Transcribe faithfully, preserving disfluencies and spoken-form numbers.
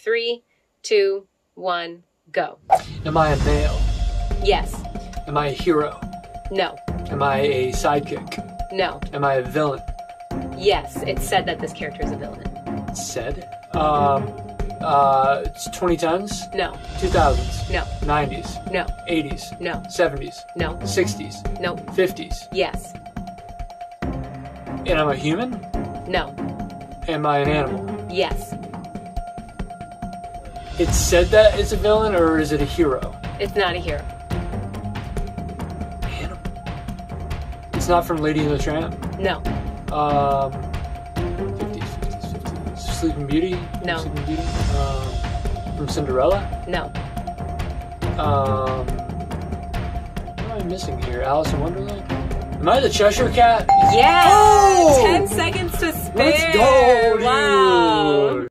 three, two, one, go. Am I a male? Yes. Am I a hero? No. Am I a sidekick? No. Am I a villain? Yes, it's said that this character is a villain. It's said. Um, uh, it's twenty tens? No. two thousands? No. nineties? No. eighties? No. seventies? No. sixties? No. fifties? Yes. And I'm a human? No. Am I an animal? Yes. It's said that it's a villain, or is it a hero? It's not a hero. Animal. It's not from Lady and the Tramp? No. Um, fifties, fifties, fifties. Sleeping Beauty? No. Sleeping Beauty? Um, from Cinderella? No. Um, what am I missing here? Alice in Wonderland? Am I the Cheshire Cat? Yeah! Oh! Ten seconds to spare! Let's go, dude! Wow!